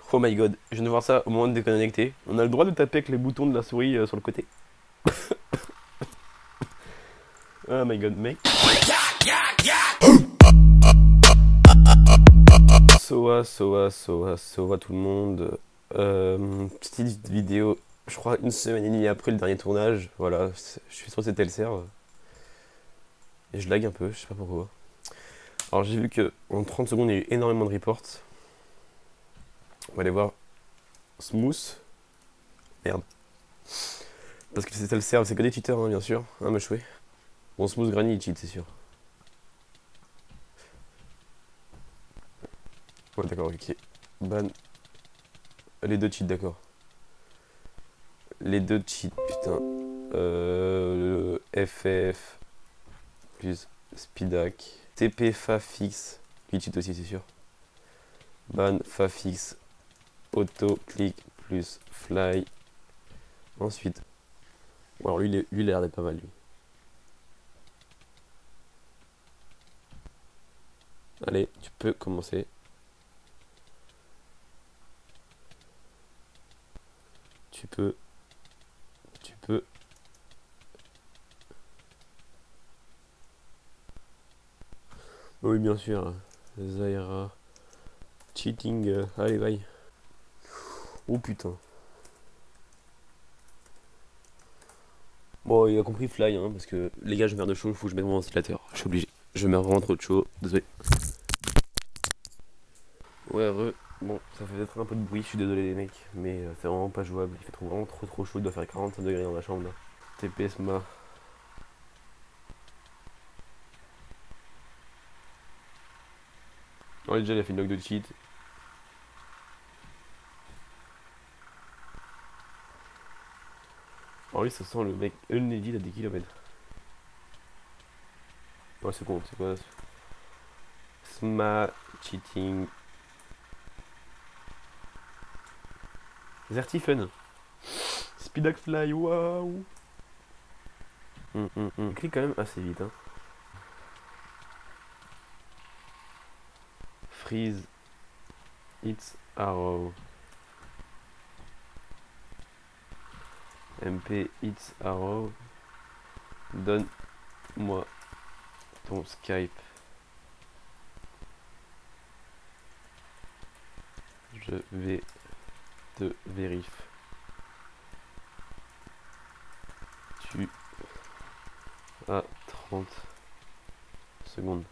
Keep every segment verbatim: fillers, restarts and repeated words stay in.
Oh my god, je viens de voir ça au moment de déconnecter. On a le droit de taper avec les boutons de la souris euh, sur le côté. Oh my god, mec. Soa, Soa, Soa, Soa tout le monde. Euh, petite vidéo, je crois une semaine et demie après le dernier tournage. Voilà, je suis sur cette L C R. Et je lag un peu, je sais pas pourquoi. Alors j'ai vu que en trente secondes il y a eu énormément de reports. On va aller voir Smooth. Merde. Parce que c'est L C R, c'est que des cheaters hein, bien sûr. Hein me chouer. Bon Smooth Granny il cheat c'est sûr. Ouais d'accord, ok. Ban. Les deux cheats d'accord. Les deux cheats, putain. Euh, F F plus Speedac. T P Fafix. Lui cheat aussi c'est sûr. Ban Fafix. Auto click plus fly. Ensuite. Bon, alors lui, lui il a l'air d'être pas mal lui. Allez, tu peux commencer. Tu peux. Tu peux. Oui, bien sûr. Zaira. Cheating. Euh, allez, bye. Oh putain. Bon, il a compris fly, hein, parce que les gars, je meurs de chaud, il faut que je mette mon ventilateur. Je suis obligé. Je meurs vraiment trop de chaud. Désolé. Ouais, re. Bon, ça fait peut-être un peu de bruit, je suis désolé les mecs, mais euh, c'est vraiment pas jouable. Il fait trop, vraiment trop trop chaud, il doit faire quarante-cinq degrés dans la chambre là. T P S M A. Oh, déjà il a fait une log de cheat. Oh oui, ça sent le mec unneeded à dix kilomètres. Ouais, c'est con, c'est quoi ça? Sma cheating. Zertifen. Speedac fly, waouh. Hum, hum, hum. Il clique quand même assez vite. Hein. Freeze. It's arrow. M P It's arrow. Donne-moi ton Skype. Je vais te vérifier. Tu as trente secondes.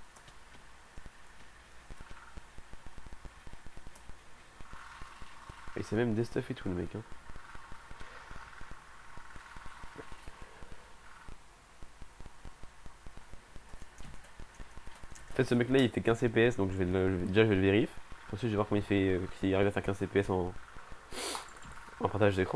Et c'est même destuff et tout le mec. Hein. En fait ce mec là il fait quinze C P S donc je vais le, je vais, déjà je vais le vérifier. Ensuite je vais voir comment il fait, euh, s'il arrive à faire quinze C P S en, en partage d'écran.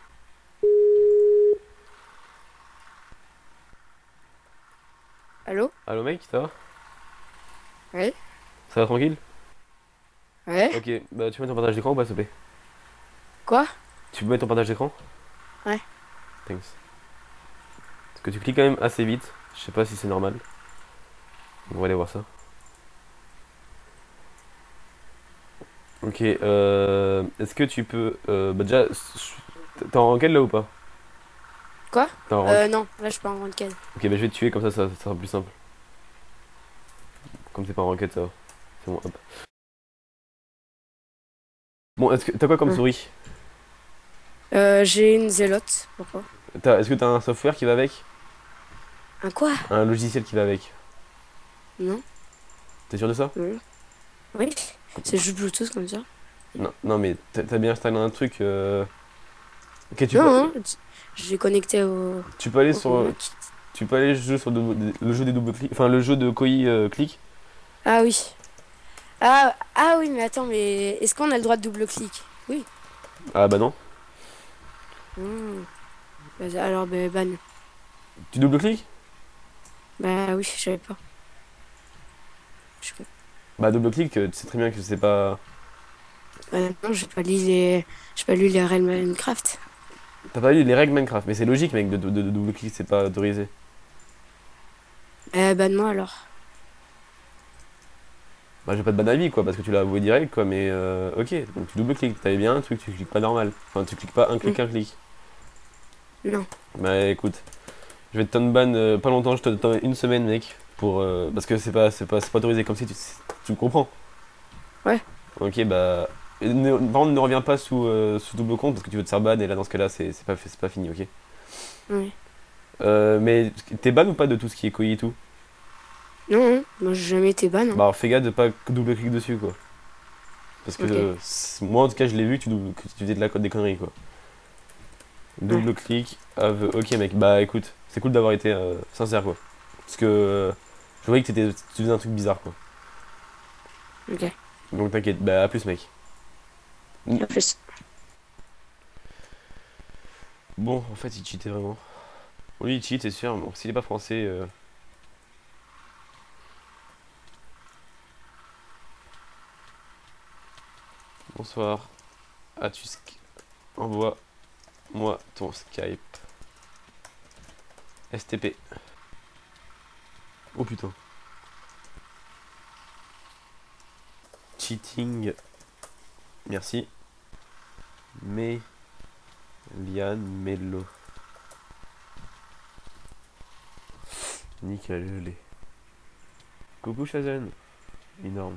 Allô? Allô mec, ça va? Ouais? Ça va tranquille? Ouais? Ok, bah tu mets ton partage d'écran ou pas s'il te plaît? Quoi? Tu peux mettre ton partage d'écran? Ouais. Thanks. Parce que tu cliques quand même assez vite, je sais pas si c'est normal. On va aller voir ça. Ok, euh, est-ce que tu peux... Euh, bah déjà, t'es en ranked là ou pas? Quoi? T'es en rank... Euh, non, là je suis pas en ranked. Ok, bah je vais te tuer comme ça, ça, ça sera plus simple. Comme c'est pas en ranked, ça va. C'est bon, hop. Bon, est-ce que t'as quoi comme Ouais. souris? Euh, j'ai une zélote. Pourquoi? T'as- Est-ce que t'as un software qui va avec? Un quoi? Un logiciel qui va avec? Non? T'es sûr de ça? Oui. Oui. C'est juste Bluetooth comme ça. Non, non mais t'as t'as bien installé un truc... Euh... Ok, tu peux, Non, hein, j'ai connecté au, tu peux aller au sur... Mac. Tu peux aller jouer sur le, le jeu des double clics... Enfin, le jeu de Koi euh, clic. Ah oui. Ah, ah oui, mais attends, mais est-ce qu'on a le droit de double-clic? Oui. Ah bah non. Hmm. Bah, alors, bah, ban. Tu double cliques? Bah oui, je savais pas. Je sais pas. Bah double clic, euh, tu sais très bien que c'est pas... Bah, non, j'ai pas lu les, j'ai pas lu les règles Minecraft. T'as pas lu les règles Minecraft, mais c'est logique mec, de, de, de double clic, c'est pas autorisé. Euh, ban-moi alors. Bah j'ai pas de bon avis quoi, parce que tu l'as avoué direct quoi, mais euh, ok, donc tu double-cliques, t'avais bien un truc, tu cliques pas normal. Enfin tu cliques pas un clic, Mm. un clic. Non. Bah écoute, je vais te ton ban euh, pas longtemps, je te donne une semaine mec, pour euh, parce que c'est pas, c'est pas, c'est pas autorisé comme si tu, tu comprends. Ouais. Ok bah, et ne, par contre ne reviens pas sous, euh, sous double compte parce que tu veux te faire ban et là dans ce cas là c'est c'est pas, c'est pas fini, ok. Oui. Euh, mais t'es ban ou pas de tout ce qui est coï et tout? Non, hein. Moi j'ai jamais été ban. Hein. Bah alors fais gaffe de pas double-clic dessus quoi. Parce que Ok. euh, c'est- moi en tout cas je l'ai vu, tu, double- que tu faisais de la code des conneries quoi. Ouais. Double clic, aveu. Ok mec, bah écoute, c'est cool d'avoir été euh, sincère quoi. Parce que euh, je voyais que t'étais- tu faisais un truc bizarre quoi. Ok. Donc t'inquiète, bah à plus mec. À plus. Bon, en fait il cheatait vraiment. Oui il cheat c'est sûr, bon s'il est pas français... euh, Bonsoir. As-tu... sk- Envoie-moi ton Skype. S T P. Oh putain. Cheating. Merci. Mais... Liane Mello. Nickel, je l'ai. Coucou Shazen. Énorme.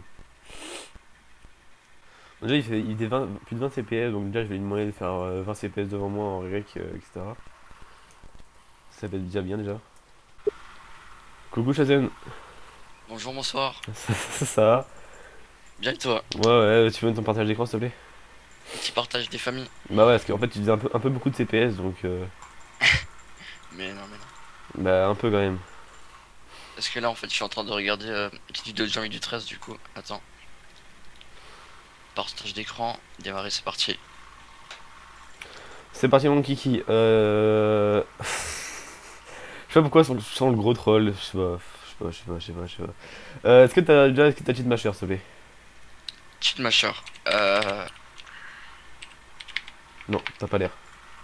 Déjà il fait, il fait vingt plus de vingt C P S, donc déjà je vais lui demander de faire euh, vingt C P S devant moi en rec, euh, et cetera. Ça va être déjà bien déjà. Coucou Shazen. Bonjour, bonsoir. ça, ça va? Bien et toi? Ouais ouais, tu veux ton partage d'écran s'il te plaît? Petit partage des familles. Bah ouais, parce qu'en fait tu faisais un peu, un peu beaucoup de C P S, donc euh, Mais non, mais non. bah un peu quand même. Parce que là, en fait, je suis en train de regarder euh, une petite vidéo de Jean-Luc du treize, du coup. Attends. Partage d'écran, démarrer, c'est parti. C'est parti mon kiki. Euh... je sais pas pourquoi je sens le gros troll, je sais pas, je sais pas, je sais pas, je sais pas, je sais pas. Euh, est-ce que t'as déjà, est-ce que t'as cheat ma chère s'il te plaît? Cheat Masher. Euh. Non, t'as pas l'air.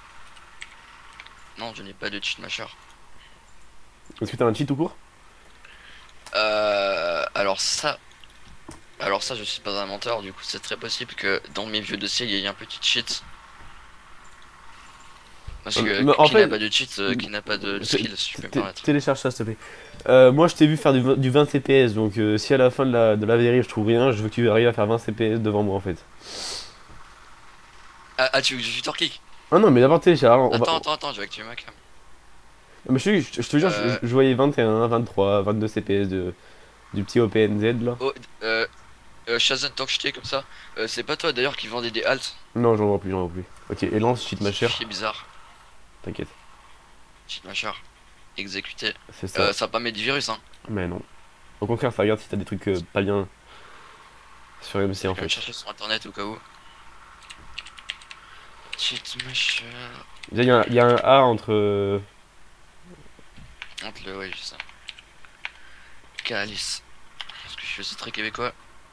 Non, je n'ai pas de cheat Masher. Est-ce que t'as un cheat tout court? Euh. Alors ça. Alors ça, je suis pas un menteur, du coup, c'est très possible que dans mes vieux dossiers, il y ait un petit cheat. Parce que Mais en qui n'a fait- pas de cheat, euh, qui n'a pas de Té- skill, si je peux me té- permettre. Télécharge ça s'il te plaît. Euh, moi je t'ai vu faire du, vingt du vingt C P S, donc euh, si à la fin de la, de la vérif je trouve rien, je veux que tu arrives à faire vingt C P S devant moi en fait. Ah, ah, tu veux que je suis torquick? Ah non mais d'abord télécharge, on Attends, va... attends, attends, je vais activer ma cam. Mais je, te- je, je te jure, Euh. je, je voyais vingt et un, vingt-trois, vingt-deux C P S de, du petit O P N Z là. Oh, euh. Euh, Shazam, tant que je t'ai comme ça, euh, c'est pas toi d'ailleurs qui vendait des haltes? Non j'en vois plus, j'en vois plus. Ok, et lance cheat ma chère, C'est bizarre. t'inquiète, Cheat ma chère. Exécuté. c'est ça. Euh, ça va pas mettre du virus, hein. Mais non. Au contraire, ça regarde si t'as des trucs euh, pas bien sur M C en Je vais fait. chercher sur internet au cas où. Cheat ma chère. Déjà, il y, a un- y a un A entre. euh, Entre le, ouais, je sais. Calice. Parce que je suis aussi très québécois.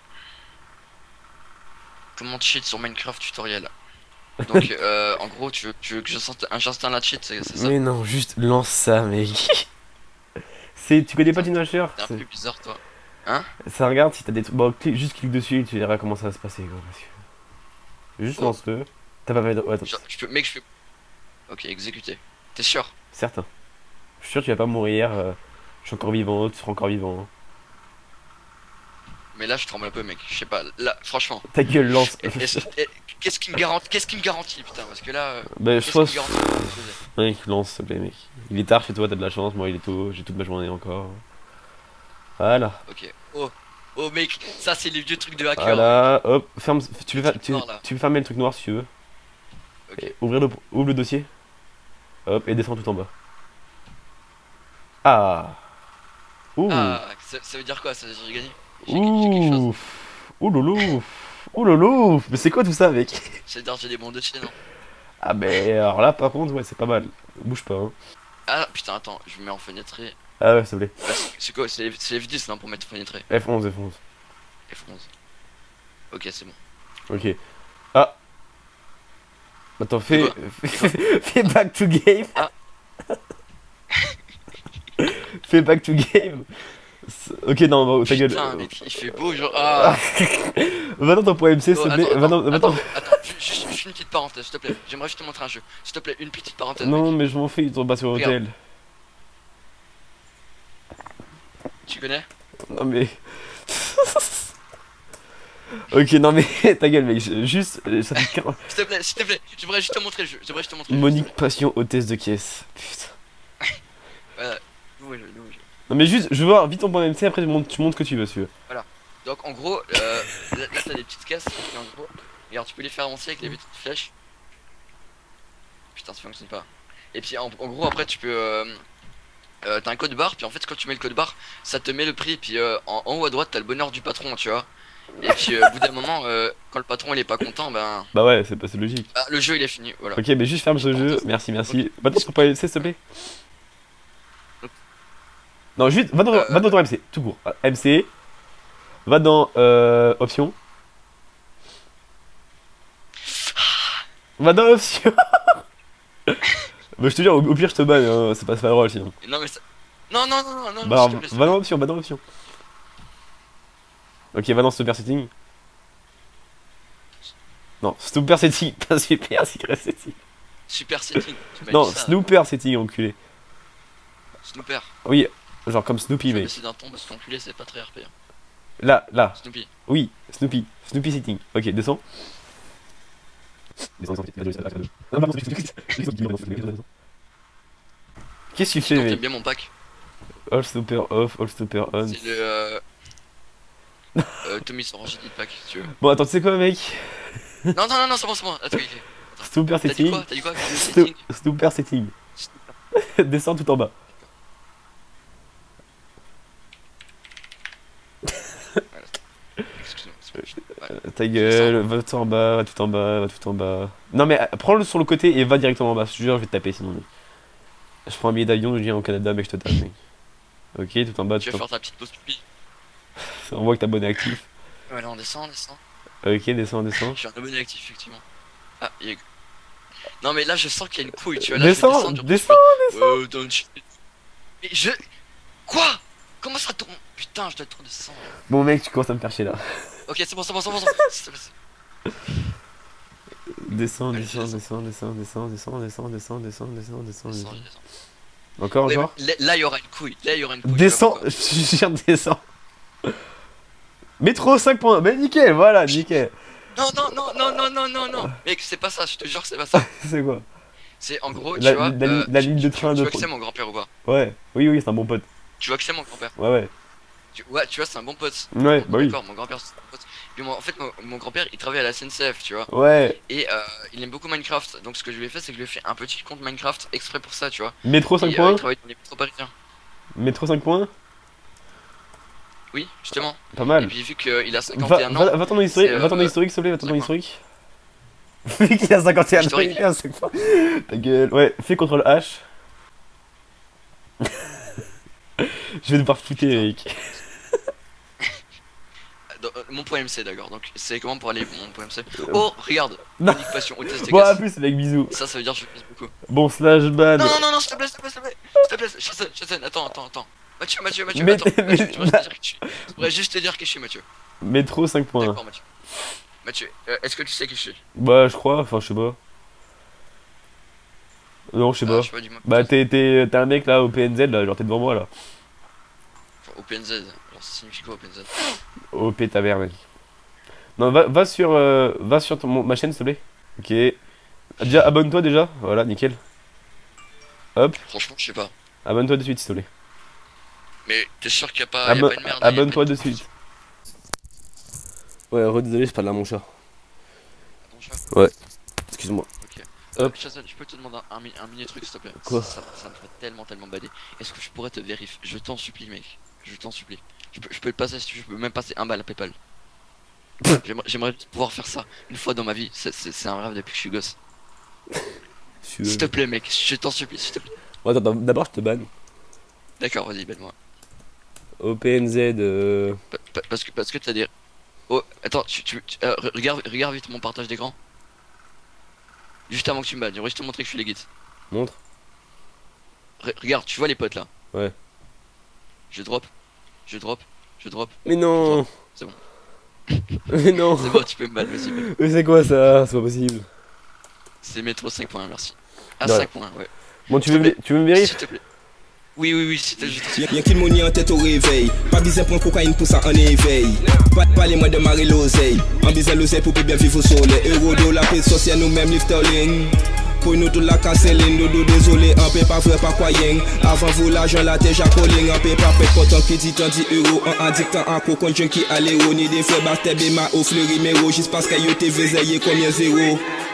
Comment cheat sur Minecraft tutoriel. Donc, euh, en gros, tu veux, tu veux que j'installe j'installe la cheat, c'est c'est ça? Mais non, juste lance ça, mec. C'est, tu connais pas Tina Washer? T'es un C'est- peu bizarre, toi. Ça regarde si t'as des trucs. Bon, clique- juste clique dessus et tu verras comment ça va se passer, quoi. Parce que... Juste Oh. lance-le. T'as pas fait de. Ouais, attends, Je, je peux, mec, je peux. Ok, exécuté. T'es sûr? certain. Je suis sûr que tu vas pas mourir. euh, Je suis encore vivant, tu seras encore vivant. Mais là, je tremble un peu, mec. Je sais pas. Là, franchement. Ta gueule, lance. Et- et- et- Qu'est-ce qui me garantit, qu'est-ce qui me garantit, putain, parce que là, euh, Bah, je qu'est-ce pense. qui me garantit de poser. Mec, lance, s'il te plaît, mec. Il est tard chez toi, t'as de la chance. Moi, il est tôt, j'ai toute ma journée encore. Voilà. Ok. Oh, oh, mec, ça c'est les vieux trucs de hacker. Voilà, hop, ferme. Tu peux, Le fa- truc tu, noir, là. tu peux fermer le truc noir si tu veux. Ok. Et ouvrir le, ouvre le dossier. Hop, et descends tout en bas. Ah. Ouh. Ah, ça, ça veut dire quoi? Ça veut dire que j'ai gagné? J'ai j'ai quelque chose. Ouh. Ouh loulou. Ouh loulou. Mais c'est quoi tout ça, mec? Ça veut dire que j'ai des bons dossiers, non? Ah, mais alors là, par contre, ouais, c'est pas mal. Bouge pas, hein. Ah, putain, attends, je me mets en fenêtré. Ah ouais, s'il te plaît. Bah, c'est c'est quoi? C'est c'est F dix, non, pour mettre fenêtré? F onze, F onze. F onze. Ok, c'est bon. Ok. Ah. Attends, fais. quoi Fais, fais back to game. Ah. Fais back to game. C'est- Ok, non, bon, ta gueule. Putain, mec, il fait beau, genre. Ah. Va dans ton point M C, Oh, s'il te attends, plaît. Va dans. attends, va attends, dans- attends, ju- juste, juste une petite parenthèse, s'il te plaît. J'aimerais juste te montrer un jeu. S'il te plaît, une petite parenthèse. Non, mec. mais je m'en fais, ils tombent pas sur Regarde. hôtel. Tu connais? Non, mais. Ok, non, mais ta gueule, mec. je- Juste. euh, Ça fait quarante. S'il te plaît, s'il te plaît, j'aimerais juste te montrer le jeu. J'aimerais juste te montrer le jeu. Monique Passion, hôtesse de caisse. Putain. Voilà, nouveau jeu, nouveau jeu. Non, mais juste, je veux voir vite ton point M C, après tu montes, tu montes ce que tu veux, si tu veux. Donc en gros, euh, là, là, t'as des petites caisses, et en gros, regarde, tu peux les faire avancer avec les petites flèches. Putain, ça fonctionne pas. Et puis en, en gros, après, tu peux. Euh, euh, t'as un code barre, puis en fait, quand tu mets le code barre, ça te met le prix, puis euh, en, en haut à droite, t'as le bonheur du patron, tu vois. Et puis euh, au bout d'un moment, euh, quand le patron il est pas content, ben. Bah ouais, c'est pas c'est logique. Ah, le jeu il est fini, voilà. Ok, mais juste ferme ce jeu. Merci, merci. Va dans ton point M C, s'il te plaît. Non, juste, va dans, Euh, va dans ton M C, tout court. M C. Va dans euh, options. Va dans options. Bah, je te jure, au, au pire, je te banne, hein, c'est pas, c'est pas drôle sinon. Non, mais ça. Non, non, non, non, non, Bah, s'il te plaît, s'il te va plaît. dans options, va dans options. Ok, va dans super setting. Non, super setting, pas super secret setting. Super setting. tu m'as Non, dit ça. snooper setting, enculé. Snooper. Oui, genre comme Snoopy, Je vais mec. baisser d'un ton parce que l'enculé c'est pas très R P. hein. Là, là, Snoopy. oui, Snoopy. Snoopy setting. Ok, descends. Descends, descends, descends. Non, pardon, qu'est-ce que tu fais, Sinon, t'aimes mec? bien mon pack. All stopper off, all stopper on. C'est le. Euh... euh, Tommy sans rigidity pack si tu veux. Bon, attends, tu sais quoi, mec? Non, non, non, non, c'est bon, c'est bon. Attends, il fait. Snooper T'as dit setting. quoi? T'as dit quoi? Le Sno- setting. Snooper setting. Descends tout en bas. Excuse-moi. c'est bon. Ouais. Euh, Ta gueule, va tout en bas, va tout en bas, va tout en bas. Non, mais euh, prends-le sur le côté et va directement en bas. Je te jure, je vais te taper sinon, mec. Je prends un billet d'avion, je viens au Canada, mec, je te tape, mec. Ok, tout en bas, Tu tout vas en faire ta petite pause pipi. On voit que t'es abonné actif. Ouais, là on descend, on descend. Ok, descends, descends. Je suis un abonné actif, effectivement. Ah, il y a. Non, mais là je sens qu'il y a une couille, tu vois. Là, je vais Descends, descendre, descends. Euh, don't shit. Mais je. Quoi? Comment ça tourne? Putain, je dois trop descendre. Bon, mec, tu commences à me faire chier là. Ok, c'est bon, c'est bon, c'est bon, c'est bon. C'est bon, c'est- Descends, Allez, descends, je descends, descends, descends, descends, descends, descends, descends, descends, descends, descends, descends. je descends. Encore, Ouais, encore. mais là, il y aura une couille. Là, il y aura une couille. Descends, tu vois je viens de descendre. Métro cinq points, mais nickel, voilà, nickel. pourquoi. Non, non, non, non, non, non, non, non. Mec, c'est pas ça, je te jure que c'est pas ça. C'est quoi? C'est en gros, tu La- vois. la- euh, la tu- ligne de tu- train Tu de- vois que c'est mon grand-père ou pas? Ouais, oui, oui, c'est un bon pote. Tu vois que c'est mon grand-père? Ouais, ouais. Tu- Ouais, tu vois, c'est un bon pote. Ouais, Bon, bah oui. D'accord, mon grand-père, c'est un pote. Puis moi, en fait, mon, mon grand-père, il travaille à la S N C F, tu vois. Ouais. Et euh, il aime beaucoup Minecraft. Donc, ce que je lui ai fait, c'est que je lui ai fait un petit compte Minecraft exprès pour ça, tu vois. Métro Et, cinq euh, il points. travaille dans les métros parisiens. Métro cinq points. Oui, justement. Pas Et mal. puis, vu qu'il a cinquante Va, et un va, ans. va ton historique, c'est, va ton euh, historique, s'il te plaît, va ton cinq points. historique. Vu qu'il a cinquante et un ans, Historique. il est à cinq fois. Ta gueule. Ouais, fais contrôle H. Je vais devoir fouter, mec. Dans- euh, mon point M C, d'accord. Donc, c'est comment pour aller mon point M C? Oh, regarde. Non. Monique Passion, hôtesse de Bon, à caisse. plus, mec, bisous. Ça, ça veut dire que je pèse beaucoup. Bon, slash ban. Non, non, non, non, s'il te plaît, s'il te plaît, s'il te plaît. S'il te plaît, Chazen, Chazen, attends, attends, attends. Mathieu, Mathieu, Mathieu, Mais- attends. mais- Mathieu, tu pourrais juste te dire que je suis- je pourrais juste te dire que je suis Mathieu. Métro cinq points. D'accord, Mathieu. Mathieu, euh, est-ce que tu sais qui je suis? Bah, je crois, enfin, je sais pas. Non, je sais Ah, pas. je sais pas, dis-moi. Bah, t'es t'es- t'es un mec là au P N Z, là, genre t'es devant moi là. Enfin, au P N Z. Alors, ça signifie quoi, O P N Z? O P ta mère, mec. Non, va, va sur, euh, va sur ton, mon- ma chaîne, s'il te plaît. Ok. Déjà, abonne-toi déjà. Voilà, nickel. Hop, Franchement, je sais pas. abonne-toi de suite, s'il te plaît. Mais t'es sûr qu'il y a pas, y a Abo- pas une merde? hein, y a Abonne-toi pas de une- suite. Ouais, redésolé, je parle à mon chat. Ton chat. Excuse-moi. Euh, Hop. Chazen, je peux te demander un, mi- un mini truc, s'il te plaît? Quoi? ça, ça me fait tellement, tellement bader. Est-ce que je pourrais te vérifier? Je t'en supplie, mec. Je t'en supplie. Je peux, je peux le passer si tu veux, je peux même passer un bal à Paypal. J'aimerais- J'aimerais pouvoir faire ça une fois dans ma vie. C'est- C'est c'est un rêve depuis que je suis gosse. Je suis- S'il te plaît, mec, je t'en supplie, s'il te plaît. Bon, attends, d'abord, je te banne. D'accord, vas-y, balle-moi. O P N Z. Euh... Pa- pa- Parce que, parce que t'as des. Oh, attends, tu, tu, tu- euh, re- regarde, regarde vite mon partage d'écran. Juste avant que tu me bannes, j'aimerais juste te montrer que je suis legit. Montre. Re- regarde, tu vois les potes là? Ouais. Je drop. Je drop, je drop. Mais non. C'est bon. Mais non. C'est bon, tu peux me battre, vas-y. balle. Mais c'est quoi ça? C'est pas possible. C'est métro cinq points, merci. Ah, Ouais. cinq points, ouais. Bon, tu S'il veux, te me- tu veux me vérifier? S'il te plaît. Oui, oui, oui, s'il te plaît. Y'a qu'il money en tête au réveil. Pas besoin prendre cocaïne pour ça en éveil. Pas de parler moi de marrer l'oseille. En besoin l'oseille pour bien vivre au soleil. Euro, dollar, paix social, nous même lifterling. Pour nous tout la canceling, nous nous désolé, un peu pas vrai, pas croyant. Avant vous l'argent la déjà calling, un peu pas fait pourtant qui dit tant dix euros. En addictant en cocon, qui allait au ni des frères, bastè béma au fleury, mais juste parce qu'il y a T V zéro combien zéro.